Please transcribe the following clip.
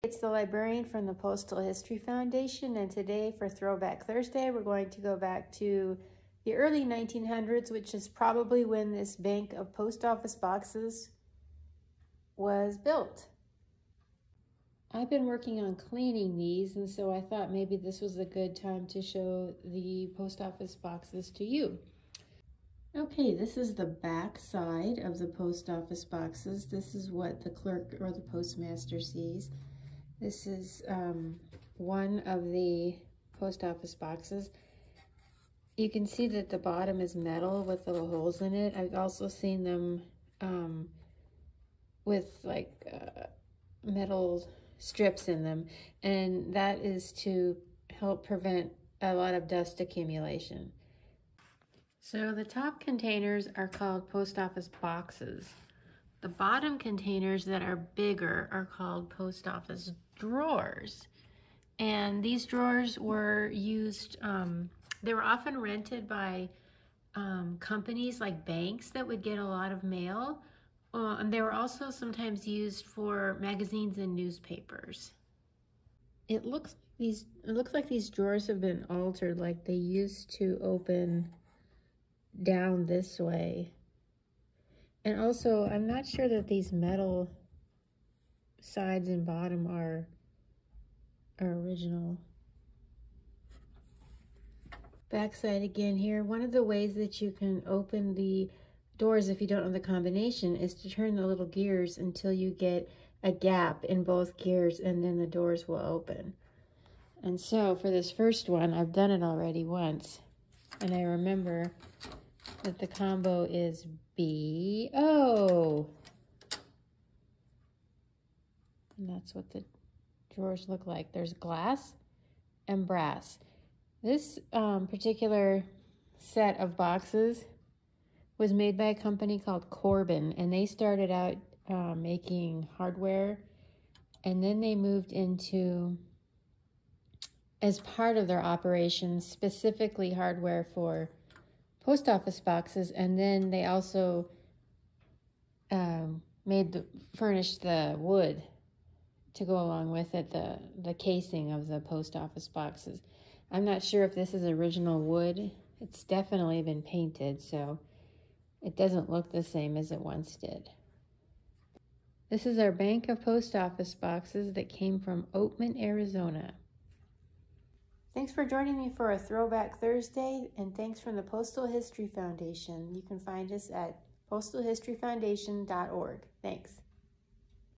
It's the librarian from the Postal History Foundation, and today for Throwback Thursday, we're going to go back to the early 1900s, which is probably when this bank of post office boxes was built. I've been working on cleaning these, and so I thought maybe this was a good time to show the post office boxes to you. Okay, this is the back side of the post office boxes. This is what the clerk or the postmaster sees. This is one of the post office boxes. You can see that the bottom is metal with little holes in it. I've also seen them with like metal strips in them, and that is to help prevent a lot of dust accumulation. So the top containers are called post office boxes. The bottom containers that are bigger are called post office drawers. And these drawers were used, they were often rented by companies like banks that would get a lot of mail. And they were also sometimes used for magazines and newspapers. It looks like these drawers have been altered, like they used to open down this way. And also, I'm not sure that these metal sides and bottom are original. Backside again here. One of the ways that you can open the doors if you don't know the combination is to turn the little gears until you get a gap in both gears, and then the doors will open. And so for this first one, I've done it already once, and I remember that the combo is B-O. And that's what the drawers look like. There's glass and brass. This particular set of boxes was made by a company called Corbin, and they started out making hardware, and then they moved into, as part of their operations, specifically hardware for post office boxes, and then they also furnished the wood to go along with it, the casing of the post office boxes. I'm not sure if this is original wood. It's definitely been painted, so it doesn't look the same as it once did. This is our bank of post office boxes that came from Oatman, Arizona. Thanks for joining me for a Throwback Thursday, and thanks from the Postal History Foundation. You can find us at postalhistoryfoundation.org. Thanks.